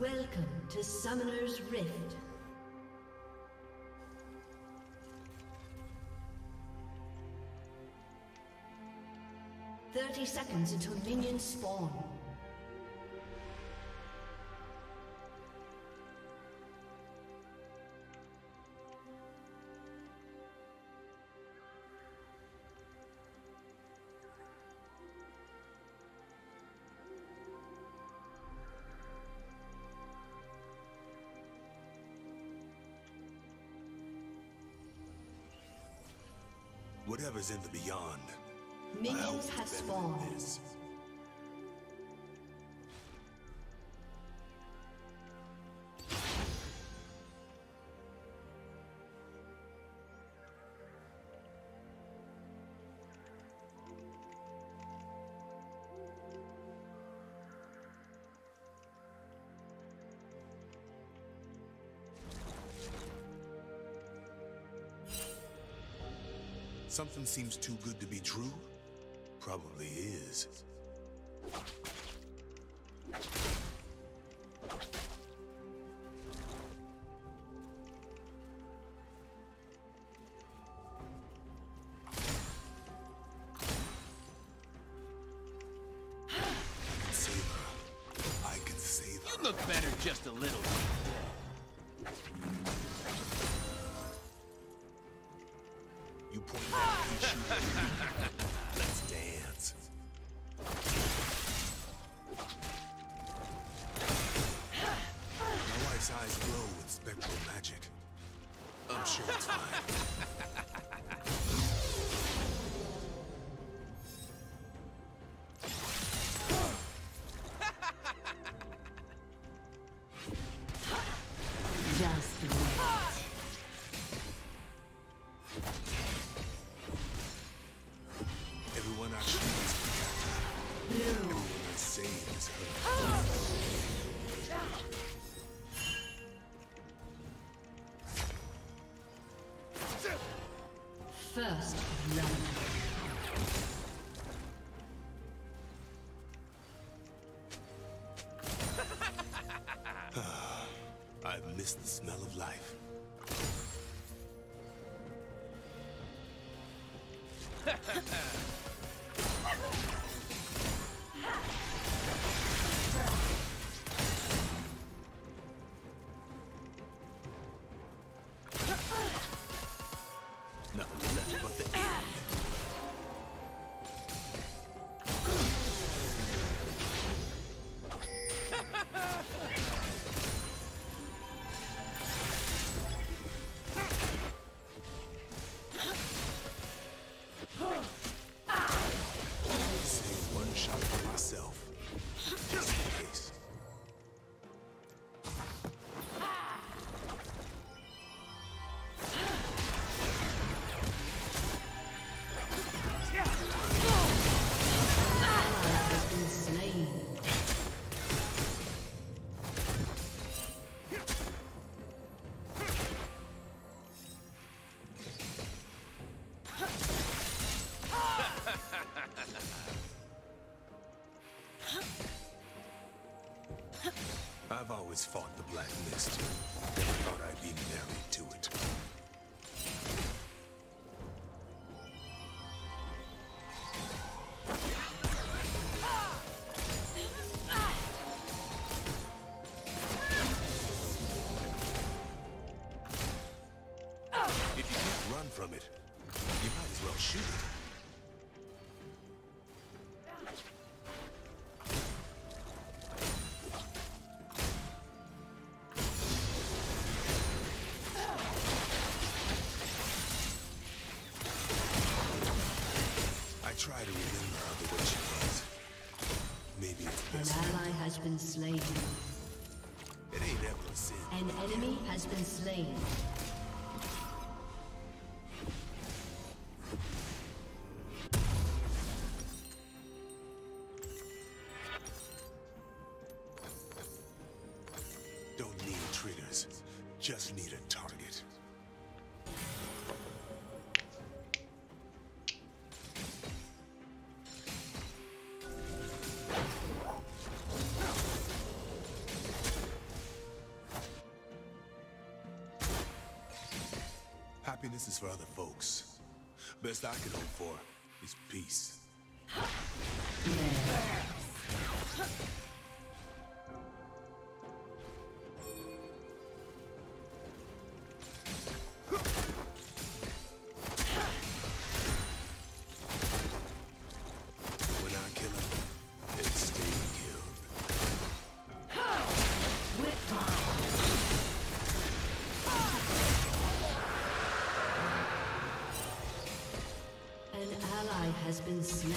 Welcome to Summoner's Rift. "30 seconds until minions spawn. Whatever's in the beyond, Minions have spawned. Something seems too good to be true? Probably is. Save her. I can save her. You look better just a little. You point that, you shoot that. Let's dance. My wife's eyes glow with spectral magic. I'm sure it's fine. Just wait. Everyone I shoot is protected. Everyone I save is hurt. First blood. I've missed the smell of life. Nothing left but the end. Save one shot for myself. Just in case. Has been slain. I've always fought the Black Mist. Never thought I'd be married to it. If you can't run from it, you might as well shoot it. I try to remember her the way she was. Maybe it's An best. ally has been slain. It ain't ever a sin. An enemy has been slain. Don't need triggers, just need a target. happiness is for other folks. Best I can hope for is peace. When I kill him, it's staying killed. An ally has been slain.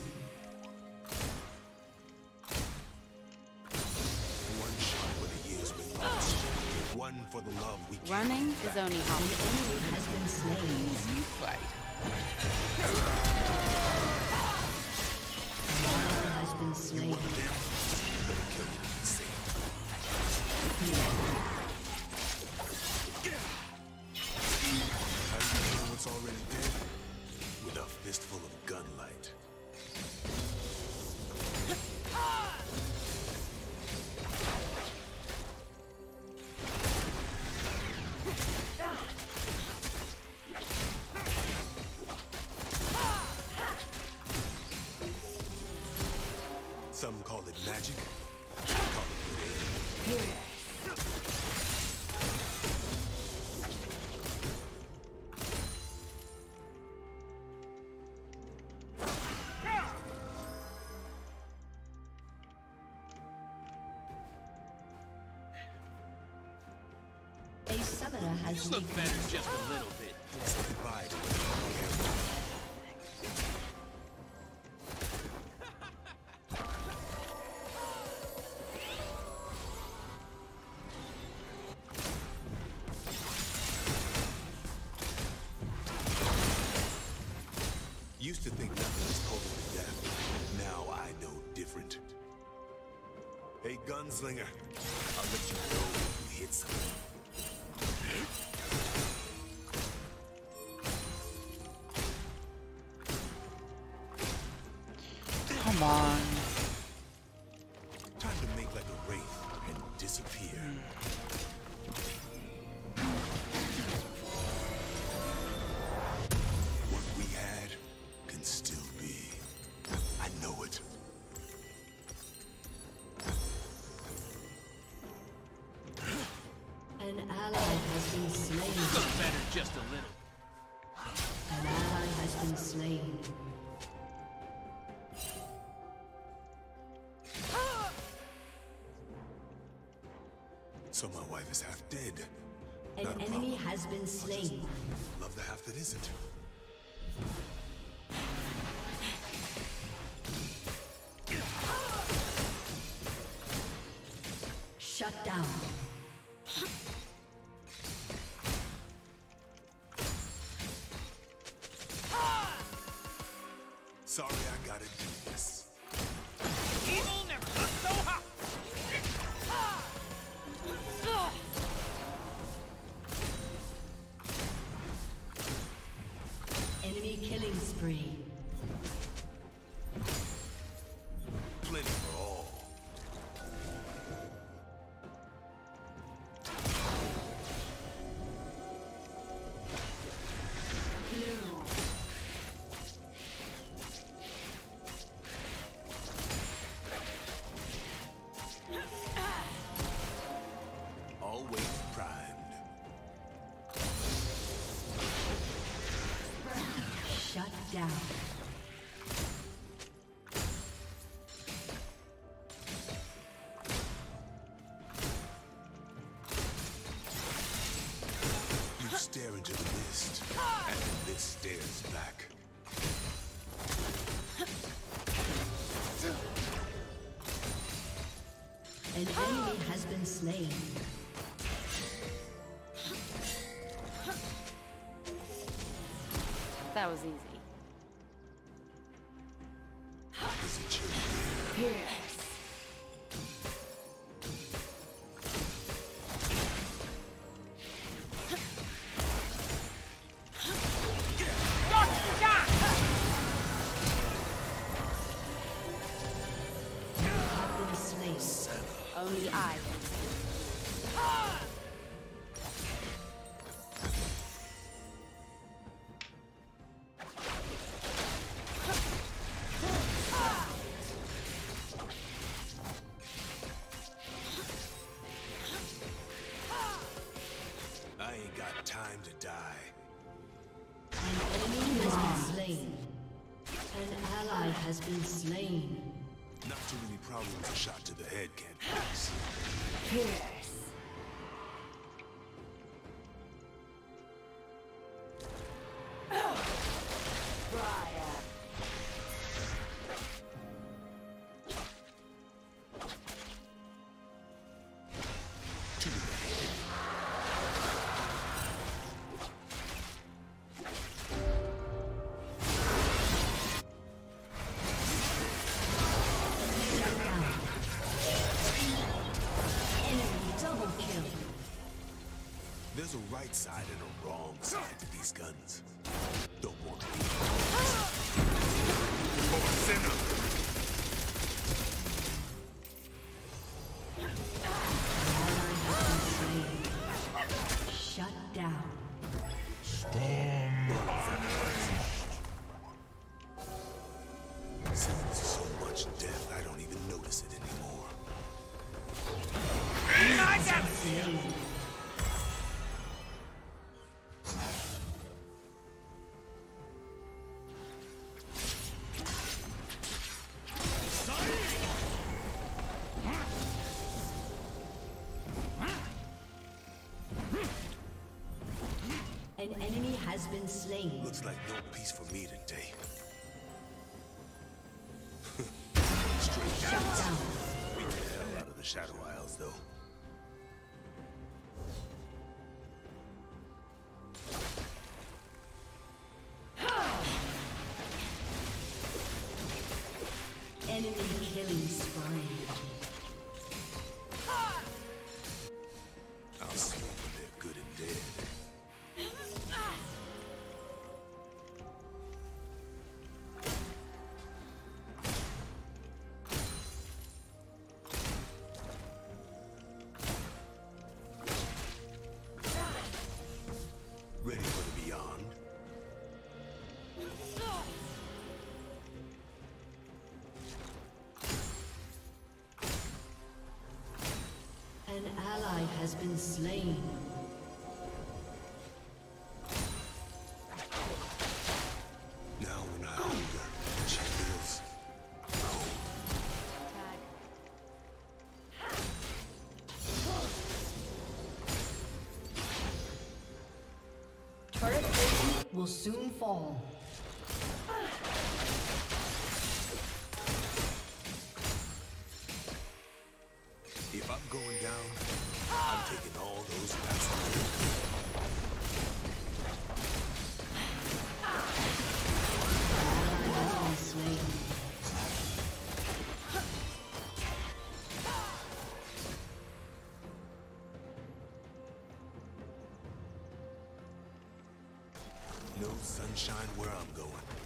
One shot for the years we lost. One for the love we keep. Running is only half. An enemy has been slain. You fight. An ally has been slain. Better kill him and save him. How do you know what's already dead? With a fistful of gunlight. Some call it magic. I call it good aim. A summoner has Look better just a little bit. Say goodbye to it. Used to think nothing was colder than death. Now I know different. Hey, gunslinger, I'll let you know when you hit something. Come on. Time to make like a wraith and disappear. What we had can still be. I know it. An ally has been slain. Look better just a little. An ally has been slain. So my wife is half dead. An Not a enemy problem. has been slain. Love the half that isn't. Shut down. Sorry, I gotta do this. Evil never looked so hot. Enemy killing spree. Plenty for all. Always primed. Shut down. You stare into the mist, and the mist stares back. An enemy has been slain. That was easy. Is it you? Yes. Have been slain. Only I. to die. An enemy has been slain. An ally has been slain. Not too many problems a shot to the head can't fix. There's a right side and a wrong side to these guns. Don't want to be for a sinner. Shut down. Since so much death, I don't even notice it anymore. An enemy has been slain. Looks like no peace for me today. Straight Shut down. Beat the hell out of the Shadow Isles, though. Enemy killing spree. I'll see when they're good and dead. Ready for the beyond? An ally has been slain. Now when I hunger, she feels cold. Turret plating will soon fall. If I'm going down, I'm taking all those passengers. Ally has been slain. No sunshine where I'm going.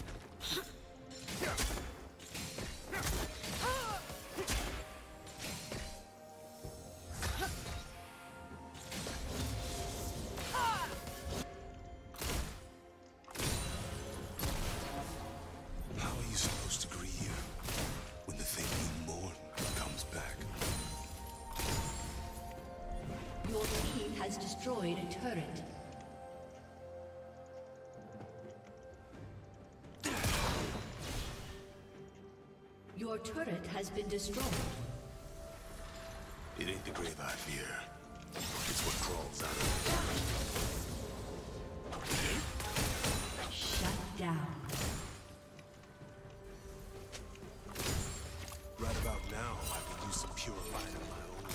How are you supposed to grieve when the thing you mourn comes back? Your team has destroyed a turret. Your turret has been destroyed. It ain't the grave I fear. It's what crawls out of it. Shut down. Right about now, I can use some purifying of my own.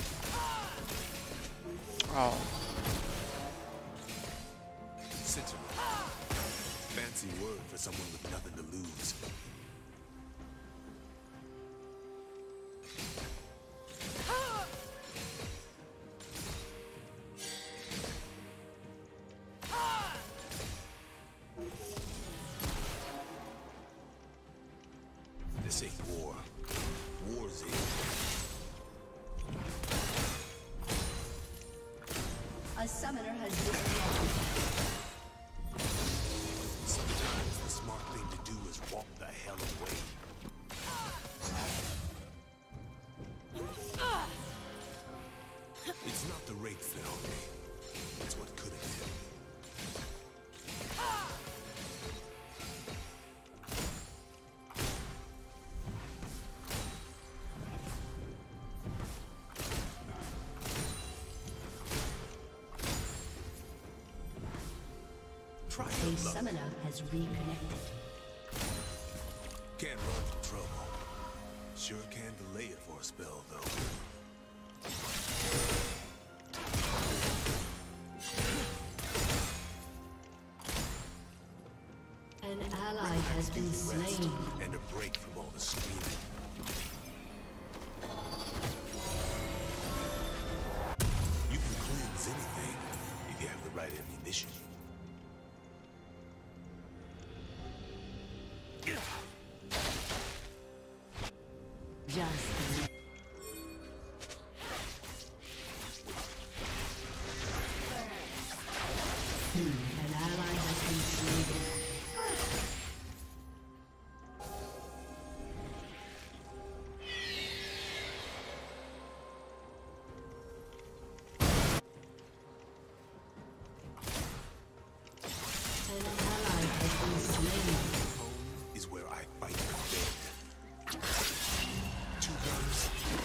Oh, Sentinel. Fancy word for someone with nothing to lose. This ain't war. War's in. A summoner has disconnected. Sometimes the smart thing to do is walk the hell away. It's not the wraiths that own me. It's what could have been. Try A your luck. summoner has reconnected. Can't run from trouble. Sure can delay it for a spell, though. An ally has been Rest slain. and a break from all the screaming. You can cleanse anything if you have the right ammunition. Just an ally has been slain. An ally has been slain. Home is where I fight the dead. Two guns.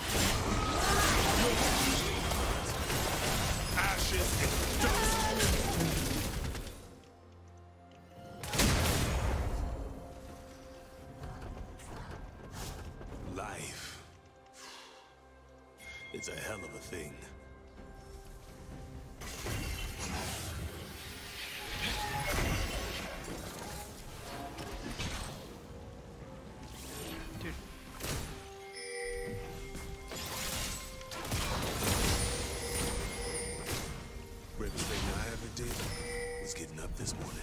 Ashes and dust. Life. It's a hell of a thing. Dude. Bravest thing I ever did was getting up this morning.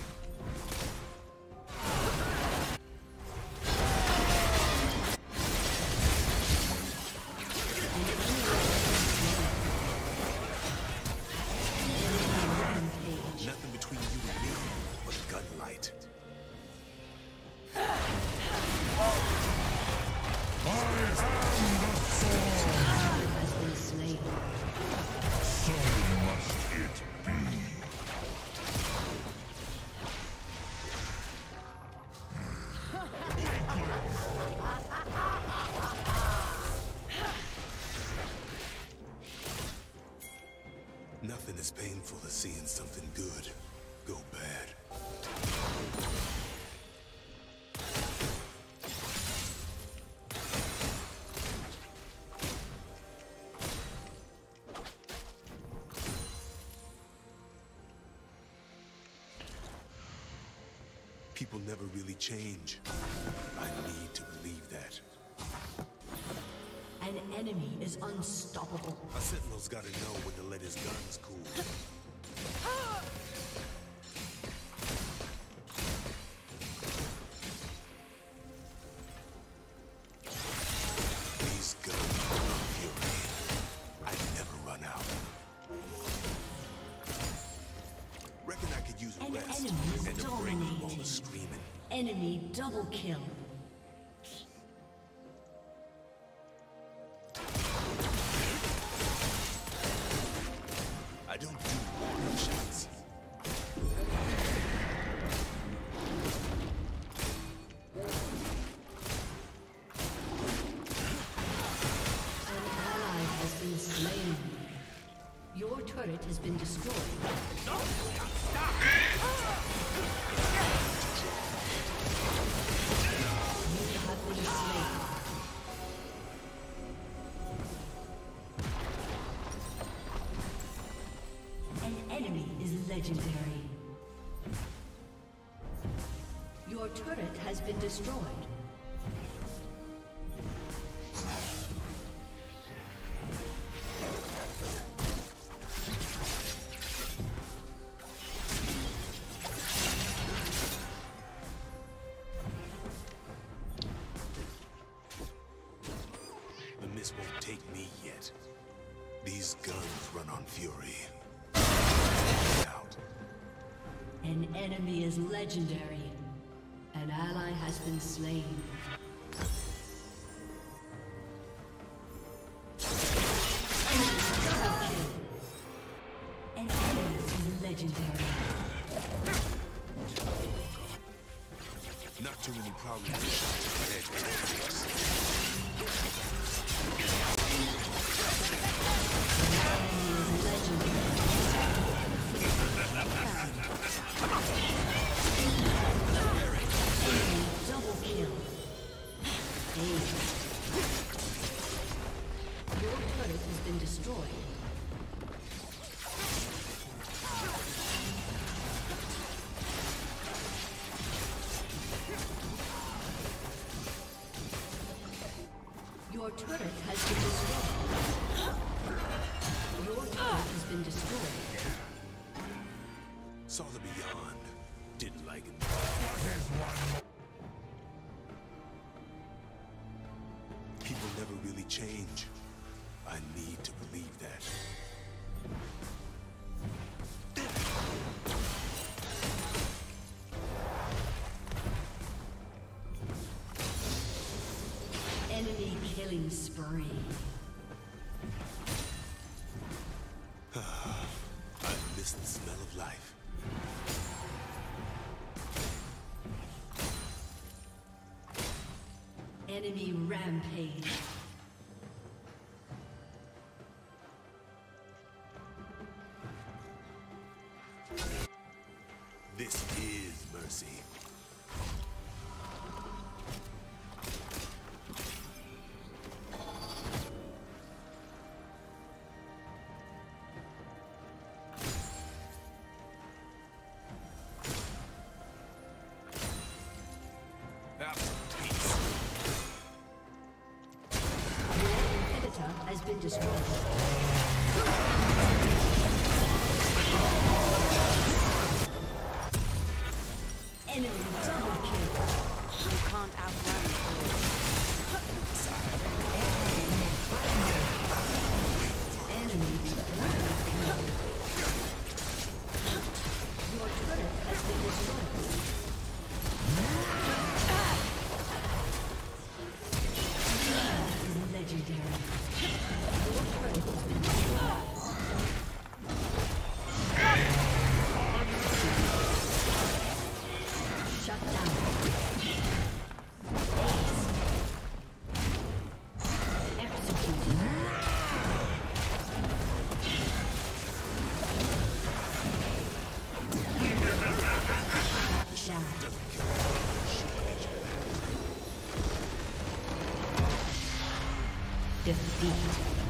Nothing between you and me but gunlight. Has been slain. Nothing is painful as seeing something good go bad. People never really change. I need to believe that. An enemy is unstoppable. A sentinel's gotta know when to let his guns cool. These guns are fury. I never run out. Reckon I could use a An rest enemy is and a break from all dominating. the screaming. Enemy double kill. I don't do warning shots. An ally has been slain. Your turret has been destroyed. You have been slain. An enemy is legendary. Your turret has been destroyed. The mist won't take me yet. These guns run on fury. Out. An enemy is legendary. An ally has been slain. Double kill. An enemy is legendary. Not too many problems to shot to the head with this. An enemy is legendary. turret has been destroyed. Your turret has been destroyed. Your turret has been destroyed. Saw the beyond. Didn't like it. People never really change. I need to believe that. Enemy killing spree. I miss the smell of life. Enemy rampage. This is mercy. Has been destroyed. Enemy double kill. You can't outrun it. Enemy triple kill. Your turret has been destroyed. Legendary. Your turret has been destroyed. Shut down. Executed. Shut down. Defeat.